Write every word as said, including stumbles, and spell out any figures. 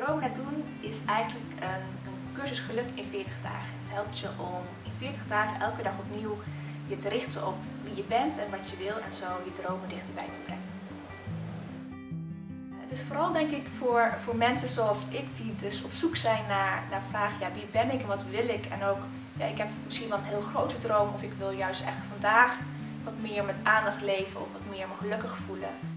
Dromen naar doen is eigenlijk een, een cursus geluk in veertig dagen. Het helpt je om in veertig dagen elke dag opnieuw je te richten op wie je bent en wat je wil en zo je dromen dichterbij te brengen. Het is vooral denk ik voor, voor mensen zoals ik die dus op zoek zijn naar, naar vragen, ja, wie ben ik en wat wil ik? En ook, ja, ik heb misschien wel een heel grote droom of ik wil juist echt vandaag wat meer met aandacht leven of wat meer me gelukkig voelen.